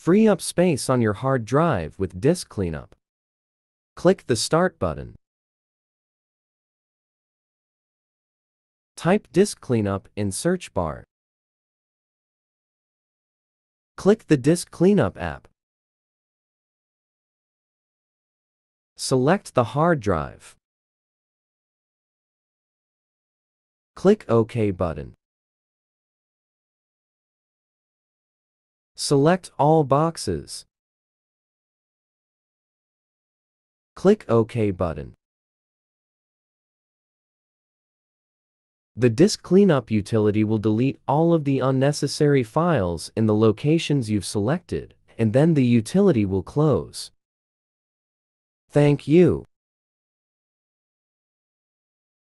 Free up space on your hard drive with Disk Cleanup. Click the Start button. Type Disk Cleanup in search bar. Click the Disk Cleanup app. Select the hard drive. Click OK button. Select all boxes. Click OK button. The Disk Cleanup utility will delete all of the unnecessary files in the locations you've selected, and then the utility will close. Thank you.